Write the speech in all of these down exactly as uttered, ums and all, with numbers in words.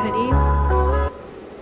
hoodie.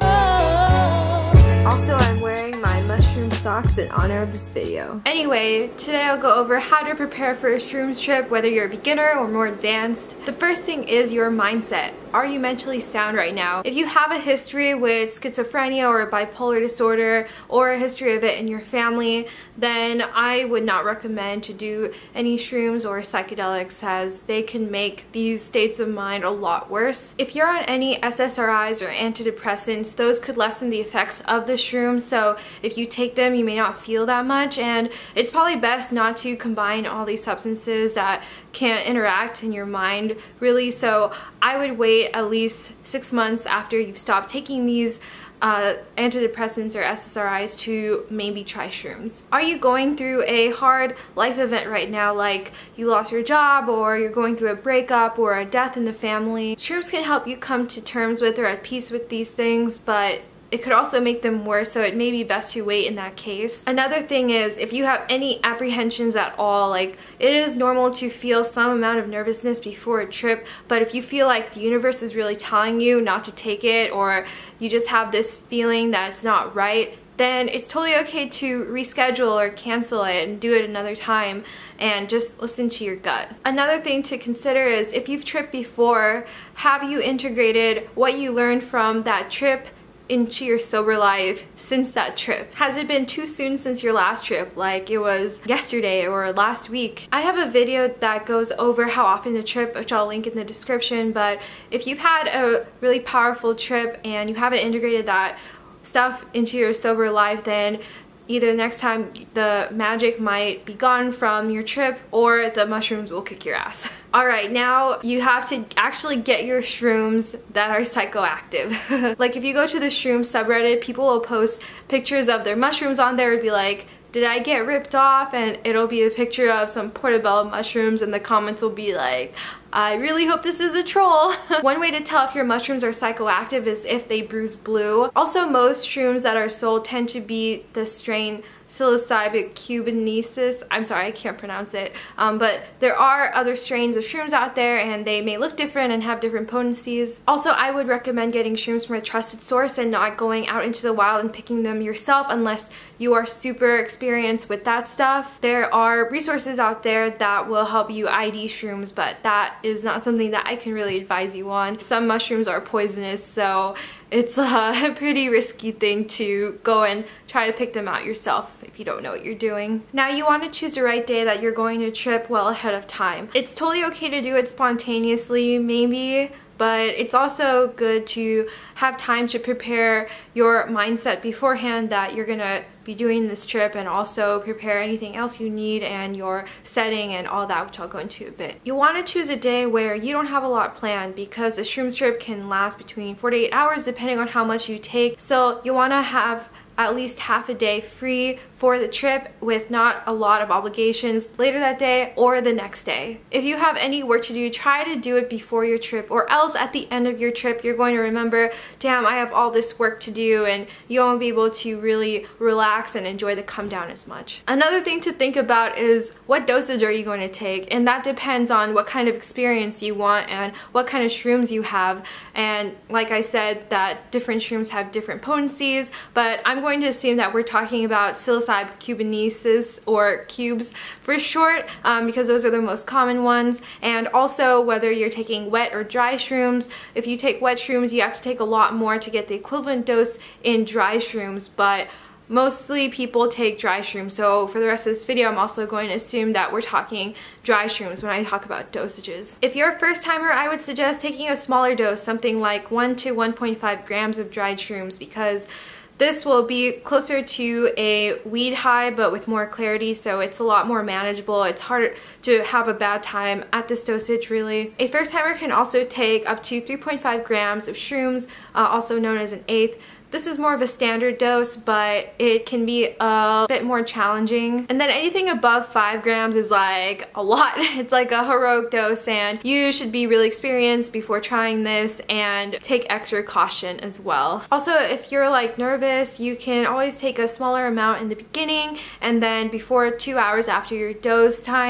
Also, I'm wearing my mushroom socks in honor of this video. Anyway, today I'll go over how to prepare for a shrooms trip, whether you're a beginner or more advanced. The first thing is your mindset. Are you mentally sound right now? If you have a history with schizophrenia or bipolar disorder, or a history of it in your family, then I would not recommend to do any shrooms or psychedelics, as they can make these states of mind a lot worse. If you're on any S S R Is or antidepressants, those could lessen the effects of the shrooms, so if you take them you may not feel that much, and it's probably best not to combine all these substances that can't interact in your mind really. So I would wait at least six months after you've stopped taking these Uh, antidepressants or S S R Is to maybe try shrooms. Are you going through a hard life event right now, like you lost your job, or you're going through a breakup or a death in the family? Shrooms can help you come to terms with or at peace with these things, but it could also make them worse, so it may be best to wait in that case. Another thing is, if you have any apprehensions at all, like it is normal to feel some amount of nervousness before a trip, but if you feel like the universe is really telling you not to take it, or you just have this feeling that it's not right, then it's totally okay to reschedule or cancel it and do it another time, and just listen to your gut. Another thing to consider is, if you've tripped before, have you integrated what you learned from that trip into your sober life since that trip? Has it been too soon since your last trip, like it was yesterday or last week? I have a video that goes over how often to trip, which I'll link in the description, but if you've had a really powerful trip and you haven't integrated that stuff into your sober life, then either next time the magic might be gone from your trip, or the mushrooms will kick your ass. Alright, now you have to actually get your shrooms that are psychoactive. Like if you go to the shrooms subreddit, people will post pictures of their mushrooms on there and be like, did I get ripped off? And it'll be a picture of some portobello mushrooms, and the comments will be like, I really hope this is a troll. One way to tell if your mushrooms are psychoactive is if they bruise blue. Also, most shrooms that are sold tend to be the strain psilocybe cubanesis. I'm sorry, I can't pronounce it. Um, but there are other strains of shrooms out there, and they may look different and have different potencies. Also, I would recommend getting shrooms from a trusted source and not going out into the wild and picking them yourself unless you are super experienced with that stuff. There are resources out there that will help you I D shrooms, but that is not something that I can really advise you on. Some mushrooms are poisonous, so it's a pretty risky thing to go and try to pick them out yourself if you don't know what you're doing. Now, you want to choose the right day that you're going to trip well ahead of time. It's totally okay to do it spontaneously, maybe, but it's also good to have time to prepare your mindset beforehand that you're gonna be doing this trip, and also prepare anything else you need and your setting and all that, which I'll go into a bit. You want to choose a day where you don't have a lot planned, because a shrooms trip can last between forty-eight hours depending on how much you take, so you want to have at least half a day free for the trip with not a lot of obligations later that day or the next day. If you have any work to do, try to do it before your trip, or else at the end of your trip you're going to remember, damn, I have all this work to do, and you won't be able to really relax and enjoy the come down as much. Another thing to think about is, what dosage are you going to take? And that depends on what kind of experience you want and what kind of shrooms you have. And like I said, that different shrooms have different potencies, but I'm going to assume that we're talking about psilocybe cubanesis, or cubes for short, um, because those are the most common ones. And also, whether you're taking wet or dry shrooms. If you take wet shrooms, you have to take a lot more to get the equivalent dose in dry shrooms, but mostly people take dry shrooms. So for the rest of this video, I'm also going to assume that we're talking dry shrooms when I talk about dosages. If you're a first timer, I would suggest taking a smaller dose, something like one to one point five grams of dried shrooms, because this will be closer to a weed high, but with more clarity, so it's a lot more manageable. It's harder to have a bad time at this dosage, really. A first timer can also take up to three point five grams of shrooms, uh, also known as an eighth. This is more of a standard dose, but it can be a bit more challenging. And then anything above five grams is like a lot. It's like a heroic dose, and you should be really experienced before trying this and take extra caution as well. Also, if you're like nervous, you can always take a smaller amount in the beginning, and then before two hours after your dose time,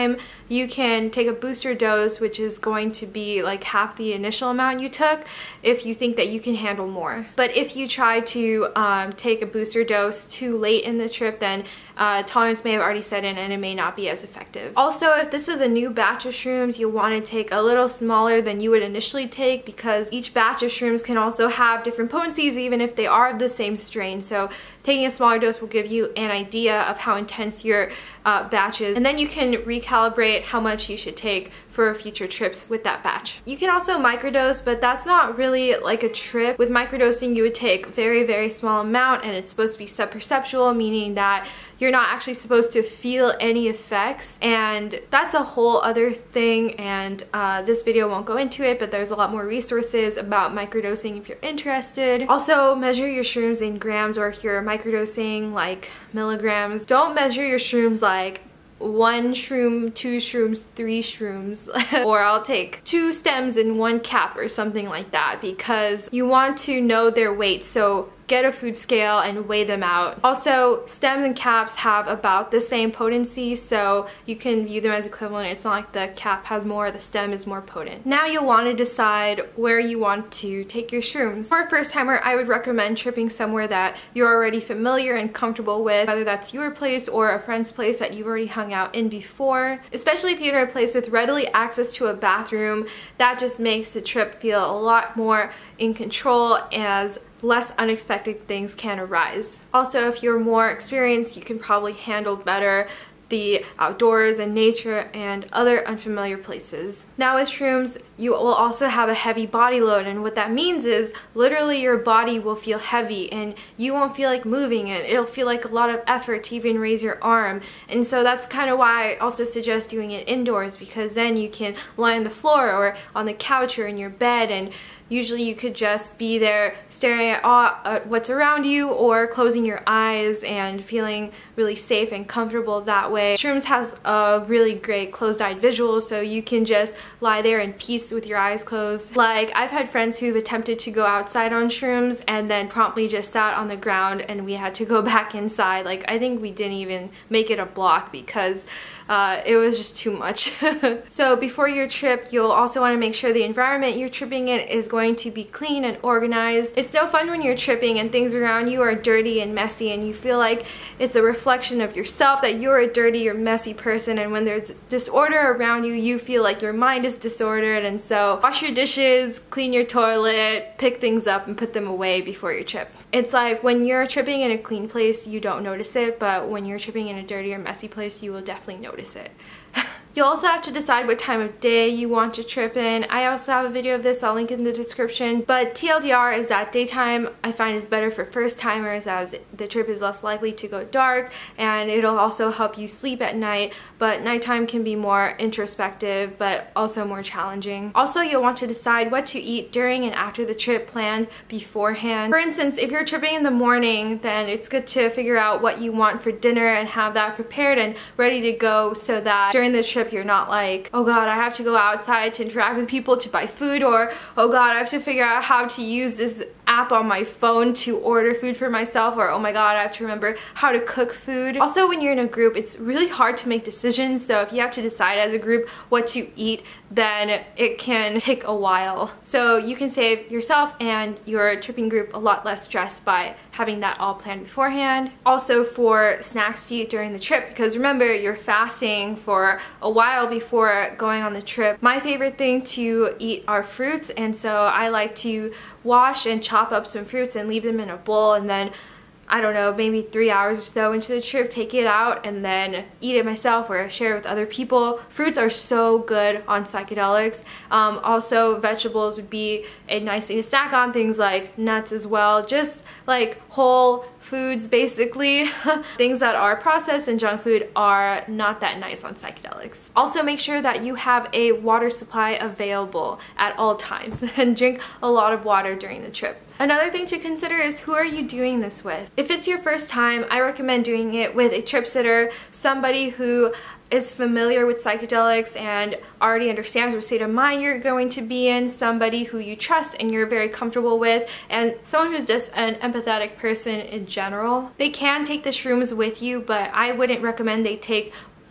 you can take a booster dose, which is going to be like half the initial amount you took if you think that you can handle more. But if you try to um, take a booster dose too late in the trip, then uh, tolerance may have already set in and it may not be as effective. Also, if this is a new batch of shrooms, you'll want to take a little smaller than you would initially take, because each batch of shrooms can also have different potencies even if they are of the same strain. So taking a smaller dose will give you an idea of how intense your uh, batch is, and then you can recalibrate how much you should take for future trips with that batch. You can also microdose, but that's not really like a trip. With microdosing, you would take very, very small amount, and it's supposed to be subperceptual, meaning that you're not actually supposed to feel any effects, and that's a whole other thing, and uh, this video won't go into it, but there's a lot more resources about microdosing if you're interested. Also, measure your shrooms in grams, or if you're microdosing like milligrams. Don't measure your shrooms like one shroom, two shrooms, three shrooms, or I'll take two stems in one cap or something like that, because you want to know their weight. So get a food scale and weigh them out. Also, stems and caps have about the same potency, so you can view them as equivalent. It's not like the cap has more, the stem is more potent. Now you'll want to decide where you want to take your shrooms. For a first timer, I would recommend tripping somewhere that you're already familiar and comfortable with, whether that's your place or a friend's place that you've already hung out in before. Especially if you're in a place with readily access to a bathroom, that just makes the trip feel a lot more in control, as less unexpected things can arise. Also, if you're more experienced, you can probably handle better the outdoors and nature and other unfamiliar places. Now with shrooms, you will also have a heavy body load, and what that means is literally your body will feel heavy and you won't feel like moving, and it'll feel like a lot of effort to even raise your arm. And so that's kind of why I also suggest doing it indoors, because then you can lie on the floor or on the couch or in your bed, and usually you could just be there staring at, all, at what's around you, or closing your eyes and feeling really safe and comfortable that way. Shrooms has a really great closed-eyed visual, so you can just lie there in peace with your eyes closed. Like, I've had friends who've attempted to go outside on shrooms and then promptly just sat on the ground and we had to go back inside. Like, I think we didn't even make it a block because Uh, it was just too much. So before your trip, you'll also want to make sure the environment you're tripping in is going to be clean and organized. It's no fun when you're tripping and things around you are dirty and messy, and you feel like it's a reflection of yourself that you're a dirty or messy person, and when there's disorder around you, you feel like your mind is disordered. And so wash your dishes, clean your toilet, pick things up and put them away before your trip. It's like when you're tripping in a clean place, you don't notice it, but when you're tripping in a dirty or messy place, you will definitely notice Notice it. You'll also have to decide what time of day you want to trip in. I also have a video of this, I'll link in the description. But T L D R is that daytime I find is better for first timers, as the trip is less likely to go dark, and it'll also help you sleep at night. But nighttime can be more introspective, but also more challenging. Also, you'll want to decide what to eat during and after the trip, planned beforehand. For instance, if you're tripping in the morning, then it's good to figure out what you want for dinner and have that prepared and ready to go, so that during the trip you're not like, oh god, I have to go outside to interact with people to buy food, or oh god, I have to figure out how to use this app on my phone to order food for myself, or oh my god, I have to remember how to cook food. Also, when you're in a group, it's really hard to make decisions, so if you have to decide as a group what to eat, then it can take a while. So you can save yourself and your tripping group a lot less stress by having that all planned beforehand. Also, for snacks to eat during the trip, because remember, you're fasting for a while before going on the trip. My favorite thing to eat are fruits, and so I like to wash and chop up some fruits and leave them in a bowl, and then I don't know, maybe three hours or so into the trip, take it out and then eat it myself or share it with other people. Fruits are so good on psychedelics. Um, also, vegetables would be a nice thing to snack on, things like nuts as well, just like whole foods basically. Things that are processed and junk food are not that nice on psychedelics. Also, make sure that you have a water supply available at all times and drink a lot of water during the trip. Another thing to consider is, who are you doing this with? If it's your first time, I recommend doing it with a trip sitter, somebody who is familiar with psychedelics and already understands what state of mind you're going to be in, somebody who you trust and you're very comfortable with, and someone who's just an empathetic person in general. They can take the shrooms with you, but I wouldn't recommend they take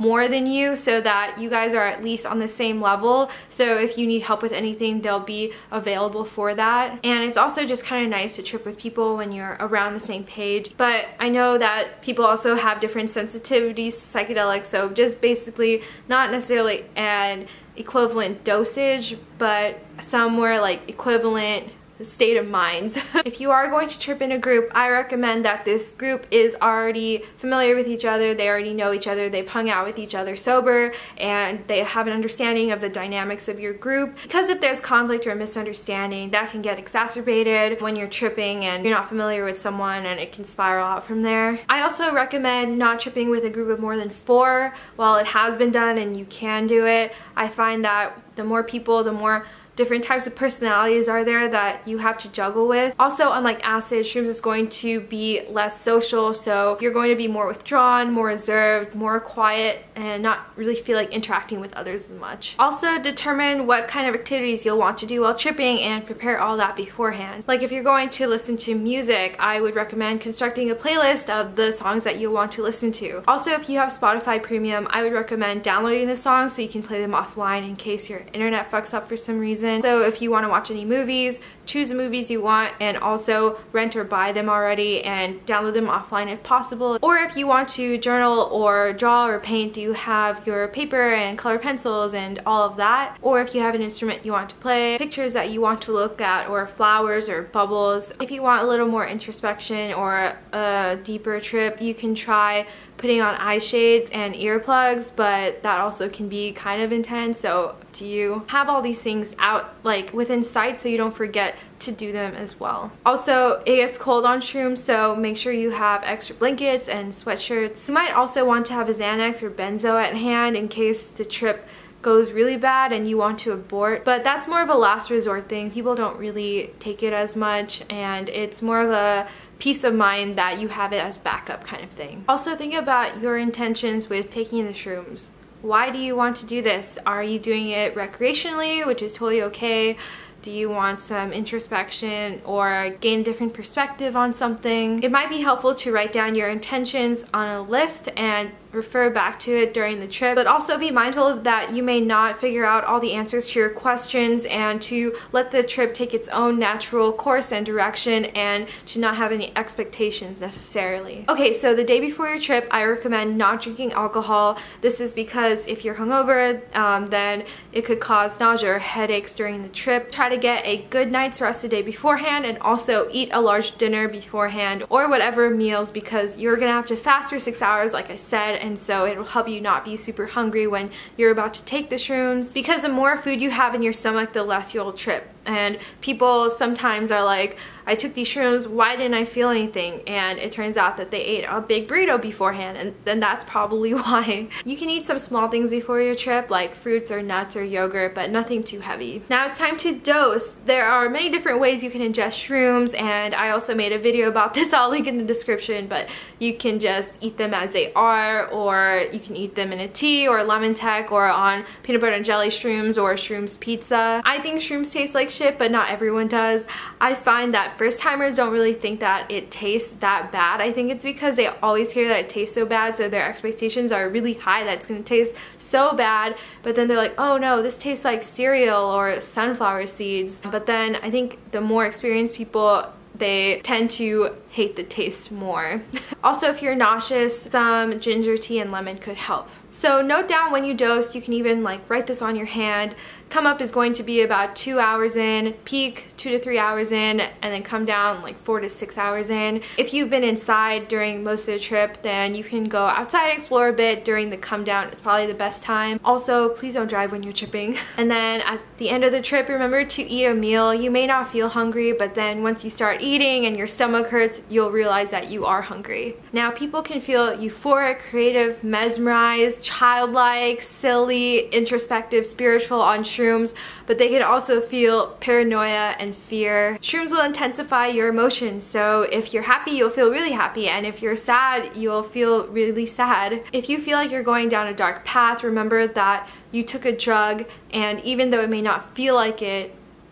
more than you so that you guys are at least on the same level. So if you need help with anything, they'll be available for that. And it's also just kind of nice to trip with people when you're around the same page. But I know that people also have different sensitivities to psychedelics, so just basically not necessarily an equivalent dosage, but somewhere like equivalent state of minds. If you are going to trip in a group, I recommend that this group is already familiar with each other, they already know each other, they've hung out with each other sober, and they have an understanding of the dynamics of your group. Because if there's conflict or misunderstanding, that can get exacerbated when you're tripping and you're not familiar with someone, and it can spiral out from there. I also recommend not tripping with a group of more than four. While it has been done and you can do it, I find that the more people, the more different types of personalities are there that you have to juggle with. Also, unlike acid, shrooms is going to be less social, so you're going to be more withdrawn, more reserved, more quiet, and not really feel like interacting with others as much. Also, determine what kind of activities you'll want to do while tripping and prepare all that beforehand. Like if you're going to listen to music, I would recommend constructing a playlist of the songs that you'll want to listen to. Also, if you have Spotify Premium, I would recommend downloading the songs so you can play them offline in case your internet fucks up for some reason. So if you want to watch any movies, choose the movies you want, and also rent or buy them already and download them offline if possible. Or if you want to journal or draw or paint, you have your paper and color pencils and all of that. Or if you have an instrument you want to play, pictures that you want to look at, or flowers or bubbles. If you want a little more introspection or a deeper trip, you can try putting on eye shades and earplugs, but that also can be kind of intense, so up to you. Have all these things out like within sight so you don't forget to do them as well. Also, it gets cold on shrooms, so make sure you have extra blankets and sweatshirts. You might also want to have a Xanax or benzo at hand in case the trip goes really bad and you want to abort, but that's more of a last resort thing. People don't really take it as much, and it's more of a peace of mind that you have it as backup kind of thing. Also, think about your intentions with taking the shrooms. Why do you want to do this? Are you doing it recreationally, which is totally okay? Do you want some introspection or gain a different perspective on something? It might be helpful to write down your intentions on a list and refer back to it during the trip, but also be mindful that you may not figure out all the answers to your questions, and to let the trip take its own natural course and direction, and to not have any expectations necessarily. Okay, so the day before your trip, I recommend not drinking alcohol. This is because if you're hungover, um, then it could cause nausea or headaches during the trip. Try to get a good night's rest the day beforehand, and also eat a large dinner beforehand or whatever meals, because you're gonna have to fast for six hours like I said, and so it will help you not be super hungry when you're about to take the shrooms, because the more food you have in your stomach, the less you'll trip. And people sometimes are like, I took these shrooms, why didn't I feel anything? And it turns out that they ate a big burrito beforehand, and then that's probably why. You can eat some small things before your trip, like fruits or nuts or yogurt, but nothing too heavy. Now it's time to dose. There are many different ways you can ingest shrooms, and I also made a video about this. I'll link in the description, but you can just eat them as they are, or you can eat them in a tea or lemon tech, or on peanut butter and jelly shrooms or shrooms pizza. I think shrooms taste like shit, but not everyone does. I find that first timers don't really think that it tastes that bad. I think it's because they always hear that it tastes so bad, so their expectations are really high that it's gonna taste so bad, but then they're like, oh no, this tastes like cereal or sunflower seeds. But then I think the more experienced people, they tend to hate the taste more. Also, if you're nauseous, some ginger tea and lemon could help. So note down when you dose. You can even like write this on your hand. Come up is going to be about two hours in, peak two to three hours in, and then come down like four to six hours in. If you've been inside during most of the trip, then you can go outside and explore a bit. During the come down is probably the best time. Also, please don't drive when you're tripping. And then at the end of the trip, remember to eat a meal. You may not feel hungry, but then once you start eating and your stomach hurts, you'll realize that you are hungry. Now, people can feel euphoric, creative, mesmerized, childlike, silly, introspective, spiritual on shrooms, but they can also feel paranoia and fear. Shrooms will intensify your emotions, so if you're happy, you'll feel really happy, and if you're sad, you'll feel really sad. If you feel like you're going down a dark path, remember that you took a drug, and even though it may not feel like it,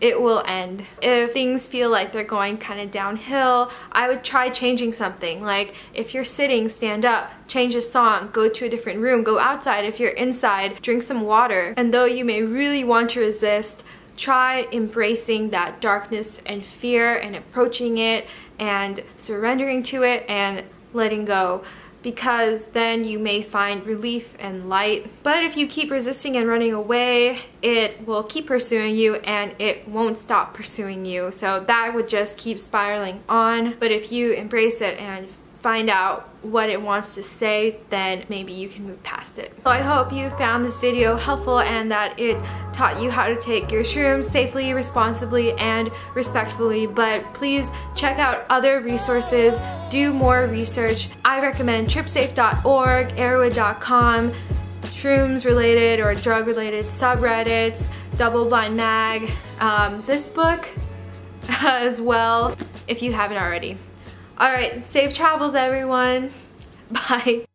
it will end. If things feel like they're going kind of downhill, I would try changing something. Like if you're sitting, stand up, change a song, go to a different room, go outside. If you're inside, drink some water. And though you may really want to resist, try embracing that darkness and fear and approaching it and surrendering to it and letting go, because then you may find relief and light. But if you keep resisting and running away, it will keep pursuing you and it won't stop pursuing you. So that would just keep spiraling on. But if you embrace it and find out what it wants to say, then maybe you can move past it. So I hope you found this video helpful and that it taught you how to take your shrooms safely, responsibly, and respectfully. But please check out other resources, do more research. I recommend trip safe dot org, arrowhead dot com, shrooms related or drug related subreddits, Double Blind Mag, um, this book as well, if you haven't already. Alright, safe travels everyone. Bye.